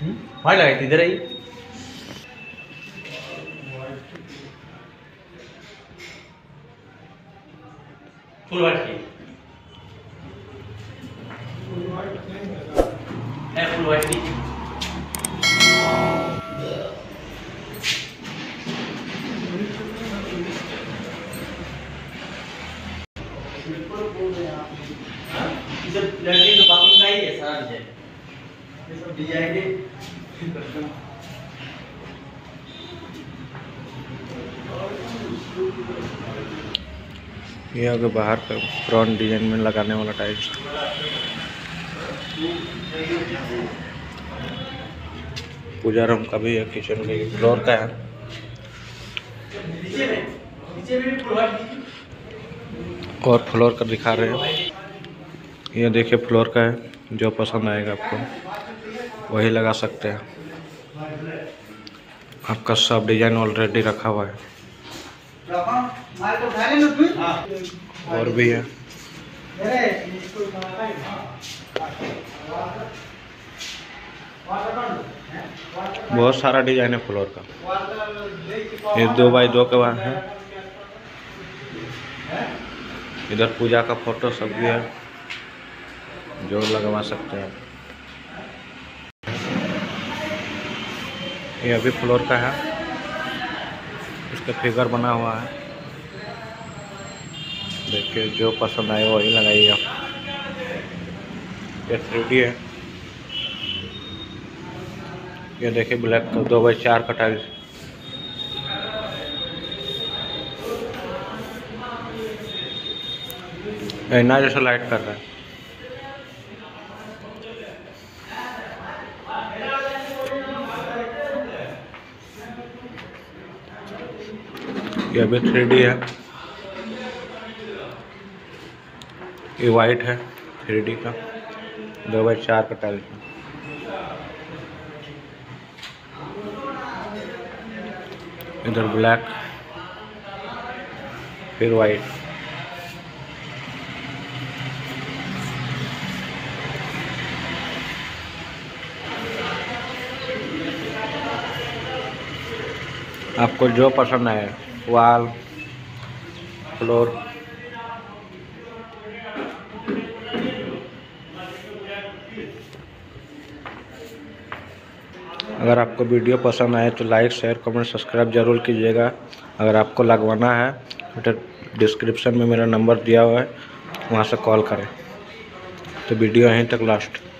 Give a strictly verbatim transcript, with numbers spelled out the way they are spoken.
वहाँ लगाई थी, इधर आई। फुल व्हाइट की है, फुल व्हाइट की लड़की तो बाकी का ही है सारा डिजाइन, ये सब डिजाइन है। ये आगे बाहर का फ्रंट डिजाइन में लगाने वाला टाइल्स। पूजा रूम का भी है, किचन का फ्लोर का है। और फ्लोर का दिखा रहे हैं, ये देखिए फ्लोर का है। जो पसंद आएगा आपको वही लगा सकते हैं। आपका सब डिजाइन ऑलरेडी रखा हुआ है। और भी है, बहुत सारा डिजाइन है फ्लोर का। ये दो बाई दो के बाद है। इधर पूजा का फोटो सब भी है, जो लगवा सकते हैं। ये अभी फ्लोर का है, इसका फिगर बना हुआ है। देखिए जो पसंद आए वही लगाइएगा। ये थ्री डी है। ये देखिए ब्लैक का दो बाई चार का टाइल्स। ऐना जैसा लाइट कर रहा है। ये भी थ्री डी है। ये वाइट है, थ्री डी का दो बाई चार का टाइल्स। इधर ब्लैक, फिर वाइट। आपको जो पसंद आए, वॉल, फ्लोर। अगर आपको वीडियो पसंद आए तो लाइक शेयर कमेंट सब्सक्राइब जरूर कीजिएगा। अगर आपको लगवाना है तो डिस्क्रिप्शन में मेरा नंबर दिया हुआ है, वहाँ से कॉल करें। तो वीडियो यहीं तक लास्ट।